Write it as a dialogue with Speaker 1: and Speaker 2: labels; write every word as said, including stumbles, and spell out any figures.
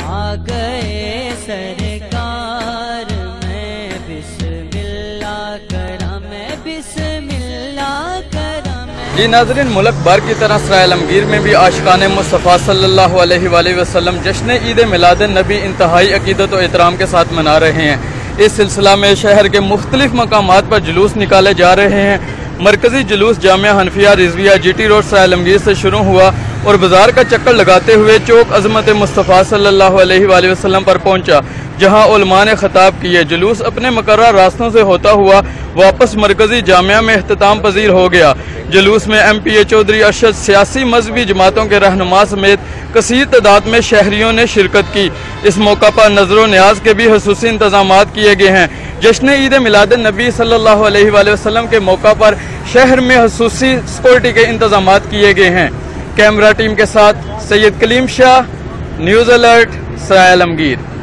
Speaker 1: آ گئے سرکار میں بسم اللہ کرم میں بسم اللہ کرم.
Speaker 2: جی ناظرین، ملک بھر کی طرح سرائے عالمگیر میں بھی عاشقان مصطفیٰ صلی اللہ علیہ وآلہ وسلم جشن عید میلاد النبی انتہائی عقیدت و احترام کے ساتھ منا رہے ہیں. اس سلسلہ میں شہر کے مختلف مقامات پر جلوس نکالے جا رہے ہیں. مرکزی جلوس Jamia Hanafia Rizvia G T road Sarai Alamgir سے شروع ہوا اور بازار کا چکر لگاتے ہوئے چوک عظمت مصطفیٰ صلی اللہ علیہ وآلہ وسلم پر پہنچا، جہاں علماء نے خطاب کیے. جلوس اپنے مقررہ راستوں سے ہوتا ہوا واپس مرکزی جامعہ میں اختتام پذیر ہو گیا. جلوس میں M P A Chaudhry Arshad, سیاسی مذہبی جماعتوں کے رہنما سمیت کثیر تعداد میں شہریوں نے شرکت کی. اس موقع پر نظر و نیاز کے بھی خصوصی انتظامات کیے گئے ہیں. جشن عید میلاد النبی صلی اللہ علیہ وآلہ وسلم کے موقع پر شہر میں خصوصی سیکورٹی کے انتظامات کیے گئے ہیں. کیمرہ ٹیم کے ساتھ سید کلیم شاہ، نیوز الرٹ، سرائے عالمگیر.